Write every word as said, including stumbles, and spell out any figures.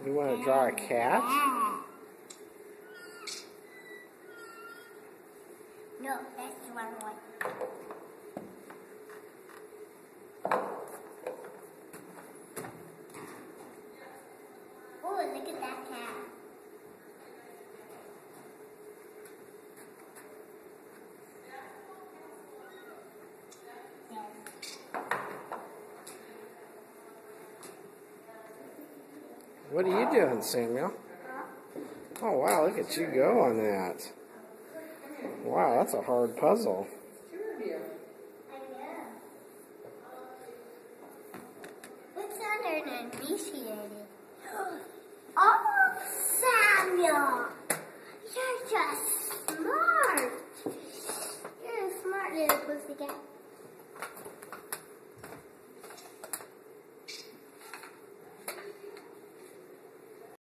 You want to draw a cat? No, that's the wrong one. Oh, look at that cat. What are you doing, Samuel? Oh, wow, look at you go on that. Wow, that's a hard puzzle. What's under an initiated? Oh, Samuel! You're just smart. You're a smart little pussycat.